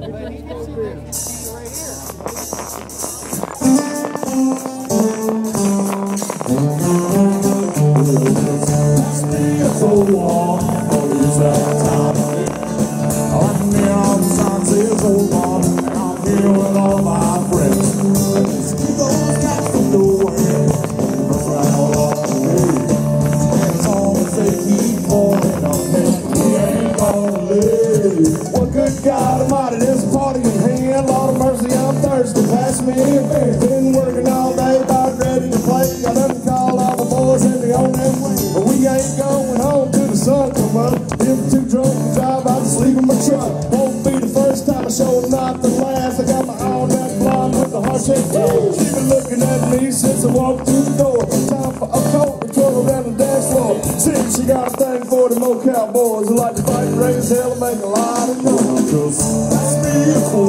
Well, good God Almighty, there's a party in hand. Lord of mercy, I'm thirsty. Pass me a beer. Been working all day, about ready to play. I done call all the boys and they on their way. But we ain't going home till the sun come up. If we're too drunk to drive, I'll just leave in my truck. Won't be the first time I show, not the last. I got my all that blonde with the heart shape. She been looking at me since I walked through the door. Time for a coat to twirl around the dance floor. See, she got a thing for the Mo-Cow boys who like to fight and raise hell and make a lot of noise. Cause that's me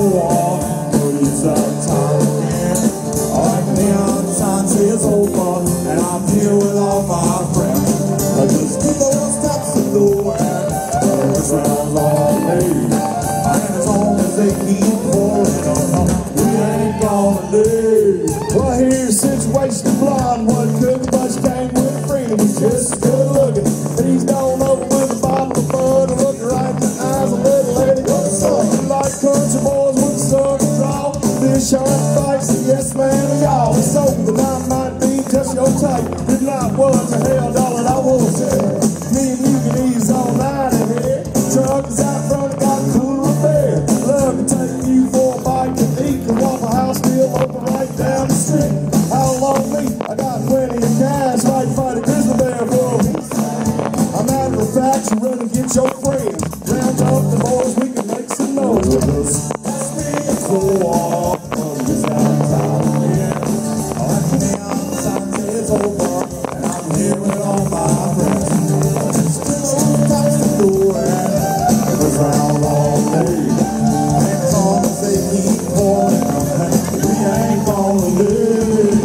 for but it's that time again. Alright, the neon sign says over, and I'm here with all my friends. I just keep those steps in the way, it's round all day. And as long as they keep pouring on, we ain't gonna leave. Well, here's situation blonde, one cook, but she came with freedom. Was just good looking. He's gone over with a bottle of bud and look right in the eyes of a little lady. Something like country boys with a southern draw. This sharp fights, yes man, y'all. So the night might be just your type. Did not want to hell, darling, I will say. Me and you can ease all night in here. Truck is out front, got cooler repair. Love to take you for a bite to eat. The Waffle House still open right down the street. How long me? I got plenty of cash, might fight a grizzly bear for a piece. I'm out of the fact, you run and get your friends. Round up the boys, we can make some noise. That's me for this that time again. Alright, the neon sign says over, and I'm here with all my friends. Still touch the door, and it was round all day. And as long as they keep pouring, we ain't gonna live.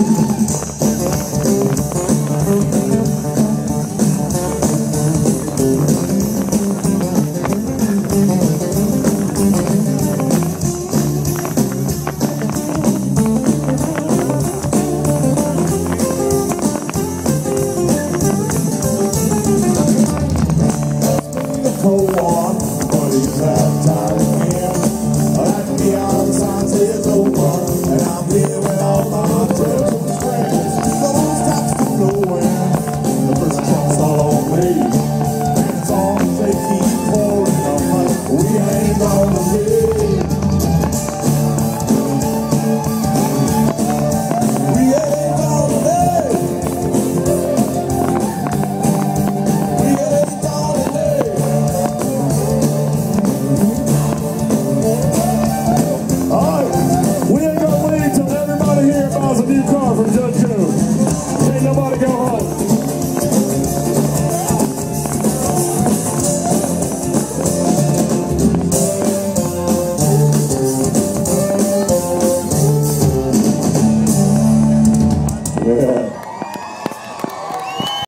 Go on, but it's that time again. Like the neon sign says over, and I'm here with all my friends. Those tops to nowhere, the first jump's all on me. And as long as they keep pouring on, we ain't gonna leave. We ain't gonna leave. We ain't gonna leave. Alright, we ain't gonna wait till everybody here buys a new car from Judge Joe. Ain't nobody